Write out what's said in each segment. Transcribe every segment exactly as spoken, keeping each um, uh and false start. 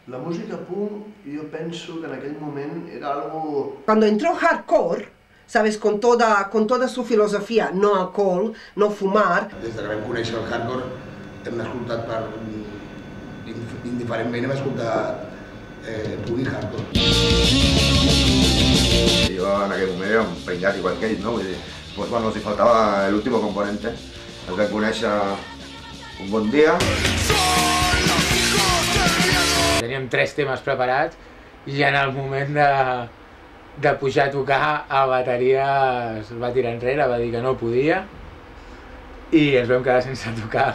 La música punk, yo pienso que en aquel momento era algo... Cuando entró hardcore, sabes, con toda, con toda su filosofía, no alcohol, no fumar... Des que vam conèixer el hardcore, hem escoltat per... indiferentment hem escoltat eh, punk i hardcore. Jo en aquell moment era un penyat igual que ell, no? Vull dir, pues, bueno, si faltava l'último componente. Els vam conèixer un bon dia. Teníem tres temes preparats i en el moment de, de pujar a tocar, el bateria es va tirar enrere, va dir que no podia i ens vam quedar sense tocar.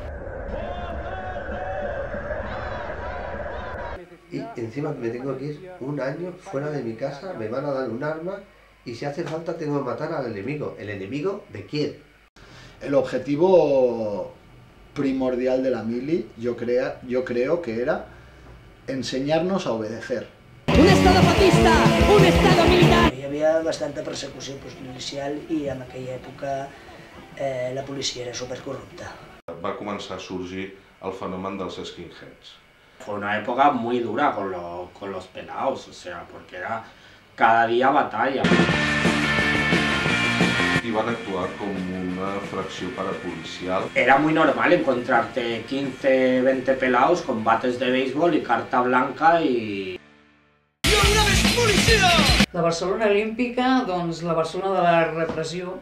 Y encima me tengo que ir un año fuera de mi casa, me van a dar un arma y si hace falta tengo que matar al enemigo. ¿El enemigo de quién? El objetivo primordial de la mili, yo, crea, yo creo que era ensenyar-nos a obedecer. Un estado fascista, un estado militar. Hi havia bastanta persecució policial i en aquella època eh, la policia era supercorrupta. Va començar a sorgir el fenomen dels skinheads. Fue una época muy dura con, lo, con los pelados, o sea, porque era cada día batalla. Y van a actuar como una fracción parapolicial. Era muy normal encontrarte quince, veinte pelados con bates de béisbol y carta blanca y... La Barcelona olímpica, doncs la Barcelona de la repressió.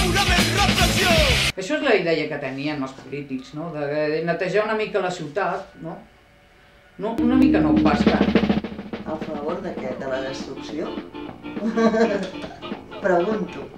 Això és la idea que tenien els polítics, no? De netejar una mica la ciutat, no? No, una mica no, bastant. A favor de què? De la destrucció? Pregunto.